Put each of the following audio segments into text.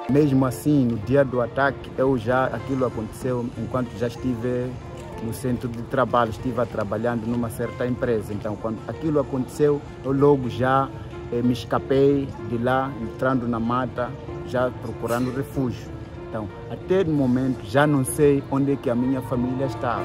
Mesmo assim, no dia do ataque, aquilo aconteceu enquanto já estive no centro de trabalho, estive trabalhando numa certa empresa. Então, quando aquilo aconteceu, eu logo já me escapei de lá, entrando na mata, já procurando refúgio. Então, até no momento, já não sei onde é que a minha família estava.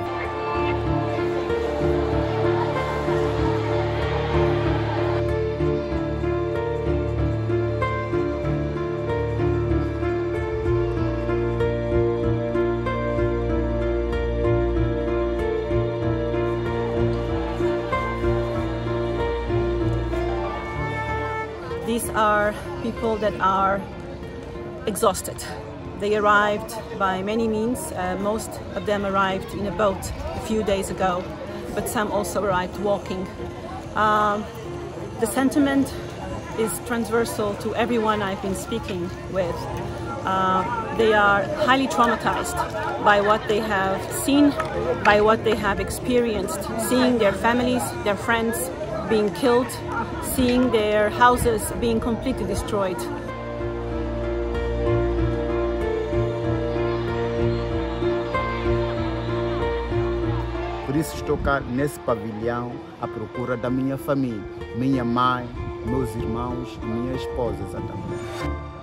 These are people that are exhausted. They arrived by many means. Most of them arrived in a boat a few days ago, but some also arrived walking. The sentiment is transversal to everyone I've been speaking with. They are highly traumatized by what they have seen, by what they have experienced, seeing their families, their friends being killed, seeing their houses being completely destroyed. Por isso estou cá nesse pavilhão à procura da minha família, minha mãe, meus irmãos e minha esposa exatamente.